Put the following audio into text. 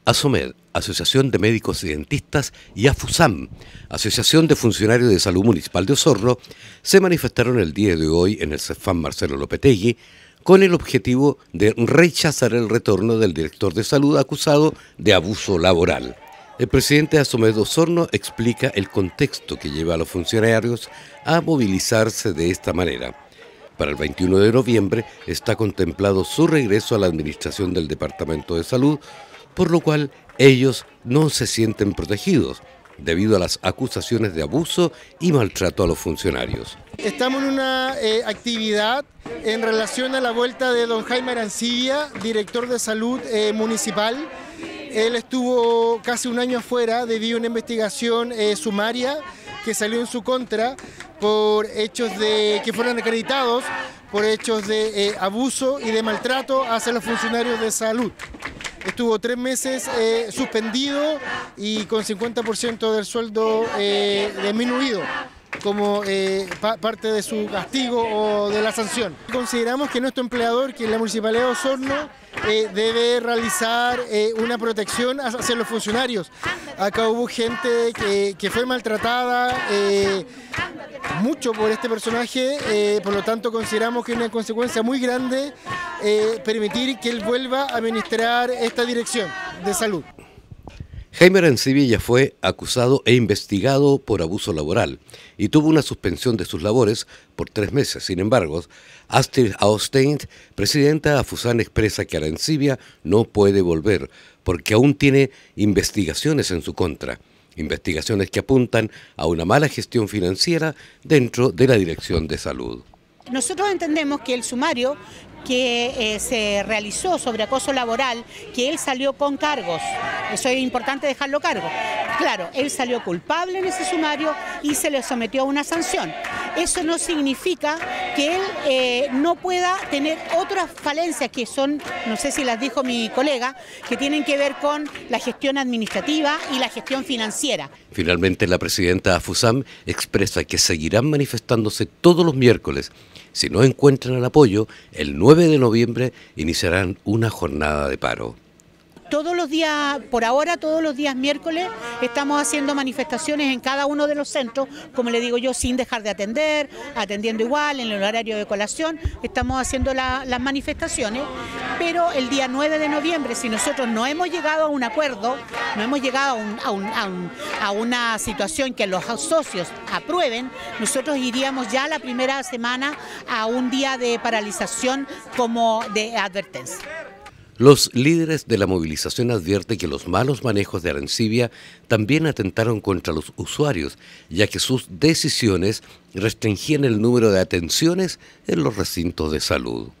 ASOMED, Asociación de Médicos y Dentistas, y AFUSAM, Asociación de Funcionarios de Salud Municipal de Osorno, se manifestaron el día de hoy en el CEFAM Marcelo Lopetegui con el objetivo de rechazar el retorno del director de salud acusado de abuso laboral. El presidente de ASOMED Osorno explica el contexto que lleva a los funcionarios a movilizarse de esta manera. Para el 21 de noviembre está contemplado su regreso a la administración del Departamento de Salud, por lo cual ellos no se sienten protegidos debido a las acusaciones de abuso y maltrato a los funcionarios. Estamos en una actividad en relación a la vuelta de don Jaime Arancibia, director de salud municipal. Él estuvo casi un año afuera debido a una investigación sumaria que salió en su contra por hechos que fueron acreditados por hechos de abuso y de maltrato hacia los funcionarios de salud. Estuvo 3 meses suspendido y con 50% del sueldo disminuido como parte de su castigo o de la sanción. Consideramos que nuestro empleador, que es la Municipalidad de Osorno, debe realizar una protección hacia los funcionarios. Acá hubo gente que fue maltratada mucho por este personaje, por lo tanto consideramos que es una consecuencia muy grande permitir que él vuelva a administrar esta dirección de salud. Jaime Arancibia ya fue acusado e investigado por abuso laboral y tuvo una suspensión de sus labores por 3 meses. Sin embargo, Astrid Austein, presidenta de AFUSAM, expresa que Arancibia no puede volver porque aún tiene investigaciones en su contra. Investigaciones que apuntan a una mala gestión financiera dentro de la Dirección de Salud. Nosotros entendemos que el sumario que se realizó sobre acoso laboral, que él salió con cargos, eso es importante dejarlo claro, él salió culpable en ese sumario y se le sometió a una sanción. Eso no significa que él no pueda tener otras falencias que son, no sé si las dijo mi colega, que tienen que ver con la gestión administrativa y la gestión financiera. Finalmente, la presidenta de AFUSAM expresa que seguirán manifestándose todos los miércoles. Si no encuentran el apoyo, el 9 de noviembre iniciarán una jornada de paro. Todos los días, por ahora, todos los días miércoles, estamos haciendo manifestaciones en cada uno de los centros, como le digo yo, sin dejar de atender, atendiendo igual, en el horario de colación, estamos haciendo las manifestaciones, pero el día 9 de noviembre, si nosotros no hemos llegado a un acuerdo, no hemos llegado a una situación que los socios aprueben, nosotros iríamos ya la primera semana a un día de paralización como de advertencia. Los líderes de la movilización advierten que los malos manejos de Arancibia también atentaron contra los usuarios, ya que sus decisiones restringían el número de atenciones en los recintos de salud.